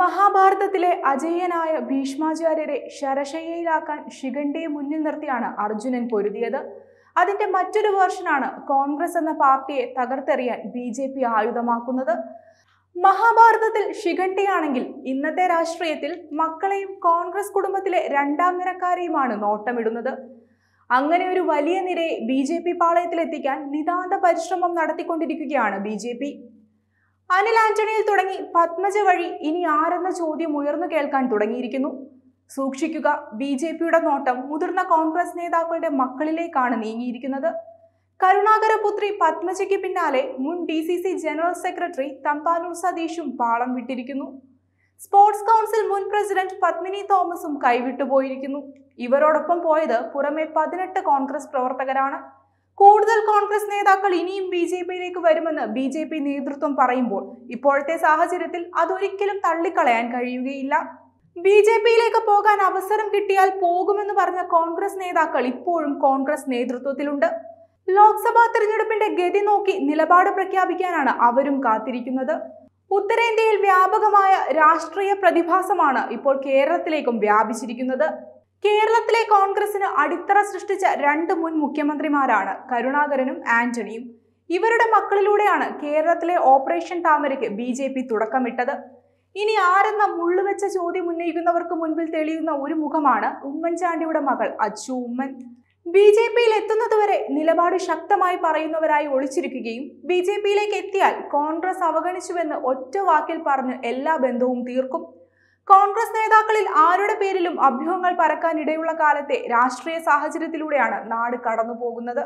മഹാഭാരതത്തിലെ അജേയനായ ഭീഷ്മാചാര്യരെ ശരശയ്യയിലാക്കാൻ ശിഖണ്ഡിയെ മുന്നിൽ നിർത്തിയാണ് അർജുനൻ പൊരുതിയത്. അതിന്റെ മറ്റൊരു വേർഷനാണ് കോൺഗ്രസ് എന്ന പാർട്ടിയെ തകർത്തെറിയാൻ BJP ആയുധമാക്കുന്നത്. മഹാഭാരതത്തിൽ ശിഖണ്ഡിയാണെങ്കിൽ ഇന്നത്തെ രാഷ്ട്രീയത്തിൽ മക്കളെയും കോൺഗ്രസ് കുടുംബത്തിലെ രണ്ടാം നിരക്കാരെയുമാണ് നോട്ടമിടുന്നത്. അങ്ങനെ ഒരു വലിയ നിരയെ BJP പാളയത്തിലെത്തിക്കാൻ നിതാന്ത പരിശ്രമം നടത്തിക്കൊണ്ടിരിക്കുകയാണ് BJP. അനിൽ ആന്റണിയിൽ തുടങ്ങി പത്മജ വഴി ഇനി ആരെന്ന ചോദ്യം ഉയർന്നു കേൾക്കാൻ തുടങ്ങിയിരിക്കുന്നു. സൂക്ഷിക്കുക, BJPയുടെ നോട്ടം മുതിർന്ന കോൺഗ്രസ് നേതാക്കളുടെ മക്കളിലേക്കാണ് നീങ്ങിയിരിക്കുന്നത്. കരുണാകരപുത്രി പത്മജയ്ക്ക് പിന്നാലെ മുൻ DCC ജനറൽ സെക്രട്ടറി തമ്പാനൂർ സതീഷും പാളം വിട്ടിരിക്കുന്നു. സ്പോർട്സ് കൗൺസിൽ മുൻ പ്രസിഡന്റ് പത്മിനി തോമസും കൈവിട്ടുപോയിരിക്കുന്നു. ഇവരോടൊപ്പം പോയത് പുറമെ 18 കോൺഗ്രസ് പ്രവർത്തകരാണ്. കൂടുതൽ കോൺഗ്രസ് നേതാക്കൾ ഇനിയും BJPയിലേക്ക് വരുമെന്ന് BJP നേതൃത്വം പറയുമ്പോൾ ഇപ്പോഴത്തെ സാഹചര്യത്തിൽ അതൊരിക്കലും തള്ളിക്കളയാൻ കഴിയുകയില്ല. BJPയിലേക്ക് പോകാൻ അവസരം കിട്ടിയാൽ പോകുമെന്ന് പറഞ്ഞ കോൺഗ്രസ് നേതാക്കൾ ഇപ്പോഴും കോൺഗ്രസ് നേതൃത്വത്തിലുണ്ട്. ലോക്സഭാ തെരഞ്ഞെടുപ്പിന്റെ ഗതി നോക്കി നിലപാട് പ്രഖ്യാപിക്കാനാണ് അവരും കാത്തിരിക്കുന്നത്. ഉത്തരേന്ത്യയിൽ വ്യാപകമായ രാഷ്ട്രീയ പ്രതിഭാസമാണ് ഇപ്പോൾ കേരളത്തിലേക്കും വ്യാപിച്ചിരിക്കുന്നത്. കേരളത്തിലെ കോൺഗ്രസിന് അടിത്തറ സൃഷ്ടിച്ച 2 മുൻ മുഖ്യമന്ത്രിമാരാണ് കരുണാകരനും ആന്റണിയും. ഇവരുടെ മക്കളിലൂടെയാണ് കേരളത്തിലെ ഓപ്പറേഷൻ താമരയ്ക്ക് BJP തുടക്കമിട്ടത്. ഇനി ആരെന്ന മുള്ളുവെച്ച ചോദ്യം ഉന്നയിക്കുന്നവർക്ക് മുൻപിൽ തെളിയുന്ന ഒരു മുഖമാണ് ഉമ്മൻചാണ്ടിയുടെ മകൾ അച്ചു ഉമ്മൻ. BJPയിൽ എത്തുന്നതുവരെ നിലപാട് ശക്തമായി പറയുന്നവരായി ഒളിച്ചിരിക്കുകയും BJPയിലേക്ക് എത്തിയാൽ കോൺഗ്രസ് അവഗണിച്ചുവെന്ന് ഒറ്റ വാക്കിൽ പറഞ്ഞ് എല്ലാ ബന്ധവും തീർക്കും. കോൺഗ്രസ് നേതാക്കളിൽ ആരുടെ പേരിലും അഭ്യൂഹങ്ങൾ പരക്കാനിടയുള്ള കാലത്തെ രാഷ്ട്രീയ സാഹചര്യത്തിലൂടെയാണ് നാട് കടന്നു പോകുന്നത്.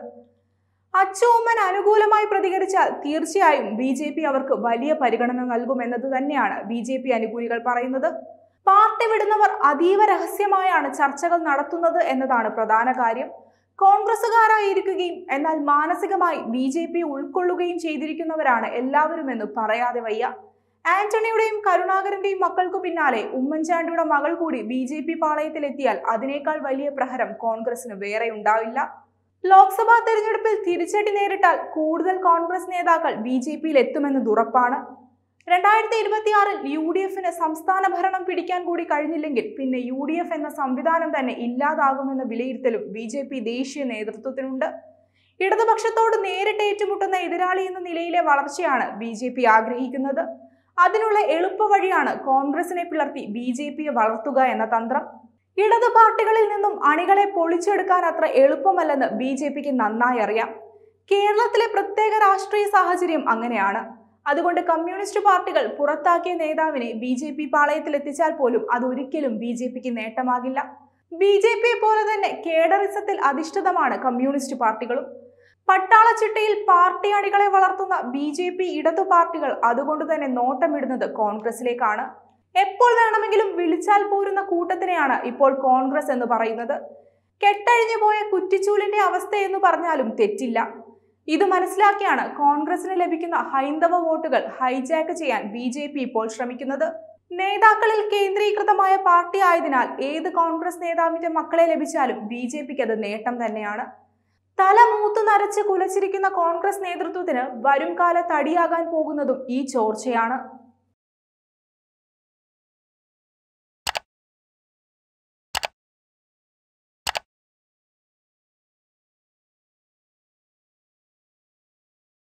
അച്ചു ഉമ്മൻ അനുകൂലമായി പ്രതികരിച്ചാൽ തീർച്ചയായും BJP അവർക്ക് വലിയ പരിഗണന നൽകുമെന്നത് തന്നെയാണ് BJP അനുകൂലികൾ പറയുന്നത്. പാർട്ടി വിടുന്നവർ അതീവ രഹസ്യമായാണ് ചർച്ചകൾ നടത്തുന്നത് എന്നതാണ് പ്രധാന കാര്യം. കോൺഗ്രസുകാരായിരിക്കുകയും എന്നാൽ മാനസികമായി BJP ഉൾക്കൊള്ളുകയും ചെയ്തിരിക്കുന്നവരാണ് എല്ലാവരുമെന്ന് പറയാതെ വയ്യ. ആന്റണിയുടെയും കരുണാകരന്റെയും മക്കൾക്കു പിന്നാലെ ഉമ്മൻചാണ്ടിയുടെ മകൾ കൂടി BJP പാളയത്തിലെത്തിയാൽ അതിനേക്കാൾ വലിയ പ്രഹരം കോൺഗ്രസിന് വേറെ ഉണ്ടാവില്ല. ലോക്സഭാ തെരഞ്ഞെടുപ്പിൽ തിരിച്ചടി നേരിട്ടാൽ കൂടുതൽ കോൺഗ്രസ് നേതാക്കൾ BJPയിൽ എത്തുമെന്നത് ഉറപ്പാണ്. 2026-ൽ UDFന് സംസ്ഥാന ഭരണം പിടിക്കാൻ കൂടി കഴിഞ്ഞില്ലെങ്കിൽ പിന്നെ UDF എന്ന സംവിധാനം തന്നെ ഇല്ലാതാകുമെന്ന വിലയിരുത്തലും BJP ദേശീയ നേതൃത്വത്തിനുണ്ട്. ഇടതുപക്ഷത്തോട് നേരിട്ട് ഏറ്റുമുട്ടുന്ന എതിരാളി എന്ന നിലയിലെ വളർച്ചയാണ് BJP ആഗ്രഹിക്കുന്നത്. അതിനുള്ള എളുപ്പ വഴിയാണ് കോൺഗ്രസിനെ പിളർത്തി BJPയെ വളർത്തുക എന്ന തന്ത്രം. ഇടതു പാർട്ടികളിൽ നിന്നും അണികളെ പൊളിച്ചെടുക്കാൻ അത്ര എളുപ്പമല്ലെന്ന് BJPക്ക് നന്നായി അറിയാം. കേരളത്തിലെ പ്രത്യേക രാഷ്ട്രീയ സാഹചര്യം അങ്ങനെയാണ്. അതുകൊണ്ട് കമ്മ്യൂണിസ്റ്റ് പാർട്ടികൾ പുറത്താക്കിയ നേതാവിനെ BJP പാളയത്തിലെത്തിച്ചാൽ പോലും അതൊരിക്കലും BJPക്ക് നേട്ടമാകില്ല. BJPയെ പോലെ തന്നെ കേഡറിസത്തിൽ അധിഷ്ഠിതമാണ് കമ്മ്യൂണിസ്റ്റ് പാർട്ടികളും. പട്ടാള ചിട്ടയിൽ പാർട്ടി അണികളെ വളർത്തുന്ന BJP ഇടതു പാർട്ടികൾ അതുകൊണ്ട് തന്നെ നോട്ടമിടുന്നത് കോൺഗ്രസിലേക്കാണ്. എപ്പോൾ വേണമെങ്കിലും വിളിച്ചാൽ പോരുന്ന കൂട്ടത്തിനെയാണ് ഇപ്പോൾ കോൺഗ്രസ് എന്ന് പറയുന്നത്. കെട്ടഴിഞ്ഞു പോയ കുറ്റിച്ചൂലിന്റെ അവസ്ഥ എന്ന് പറഞ്ഞാലും തെറ്റില്ല. ഇത് മനസ്സിലാക്കിയാണ് കോൺഗ്രസിന് ലഭിക്കുന്ന ഹൈന്ദവ വോട്ടുകൾ ഹൈജാക്ക് ചെയ്യാൻ BJP ഇപ്പോൾ ശ്രമിക്കുന്നത്. നേതാക്കളിൽ കേന്ദ്രീകൃതമായ പാർട്ടി ആയതിനാൽ ഏത് കോൺഗ്രസ് നേതാവിന്റെ മക്കളെ ലഭിച്ചാലും BJPക്ക് അത് നേട്ടം തന്നെയാണ്. തല മൂത്തു നരച്ച് കുലച്ചിരിക്കുന്ന കോൺഗ്രസ് നേതൃത്വത്തിന് വരും കാലത്ത് അടിയാകാൻ പോകുന്നതും ഈ ചോർച്ചയാണ്.